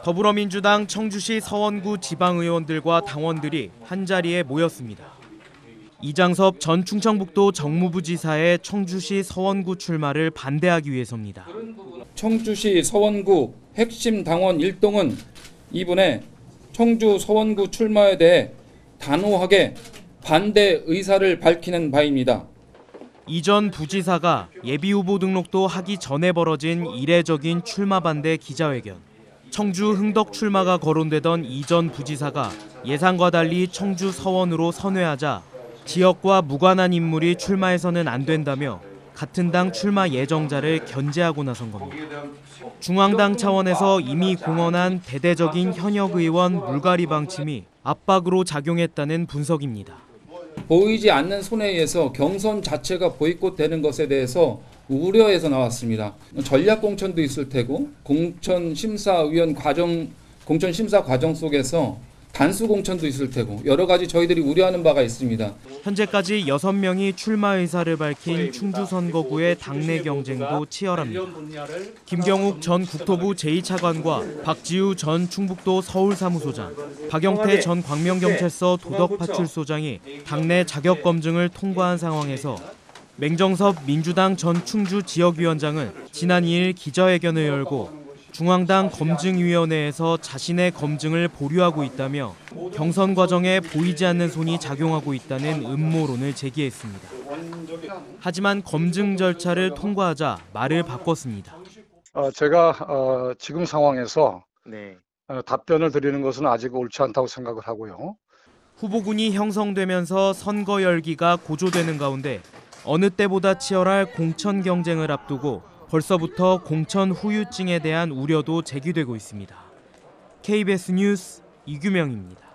더불어민주당 청주시 서원구 지방의원들과 당원들이 한자리에 모였습니다. 이장섭 전 충청북도 정무부지사의 청주시 서원구 출마를 반대하기 위해서입니다. 청주시 서원구 핵심 당원 일동은 이분의 청주 서원구 출마에 대해 단호하게 반대 의사를 밝히는 바입니다. 이 전 부지사가 예비후보 등록도 하기 전에 벌어진 이례적인 출마 반대 기자회견. 청주 흥덕 출마가 거론되던 이 전 부지사가 예상과 달리 청주 서원으로 선회하자 지역과 무관한 인물이 출마해서는 안 된다며 같은 당 출마 예정자를 견제하고 나선 겁니다. 중앙당 차원에서 이미 공언한 대대적인 현역 의원 물갈이 방침이 압박으로 작용했다는 분석입니다. 보이지 않는 손에 의해서 경선 자체가 보이콧되는 것에 대해서 우려해서 나왔습니다. 전략 공천도 있을 테고 공천 심사 과정 속에서 단수 공천도 있을 테고 여러 가지 저희들이 우려하는 바가 있습니다. 현재까지 6명이 출마 의사를 밝힌 충주 선거구의 당내 경쟁도 치열합니다. 김경욱 전 국토부 제2차관과 박지우 전 충북도 서울사무소장, 박영태 전 광명경찰서 도덕파출소장이 당내 자격 검증을 통과한 상황에서 맹정섭 민주당 전 충주 지역위원장은 지난 2일 기자회견을 열고 중앙당 검증위원회에서 자신의 검증을 보류하고 있다며 경선 과정에 보이지 않는 손이 작용하고 있다는 음모론을 제기했습니다. 하지만 검증 절차를 통과하자 말을 바꿨습니다. 제가 지금 상황에서 답변을 드리는 것은 아직 옳지 않다고 생각을 하고요. 후보군이 형성되면서 선거 열기가 고조되는 가운데 어느 때보다 치열할 공천 경쟁을 앞두고 벌써부터 공천 후유증에 대한 우려도 제기되고 있습니다. KBS 뉴스 이규명입니다.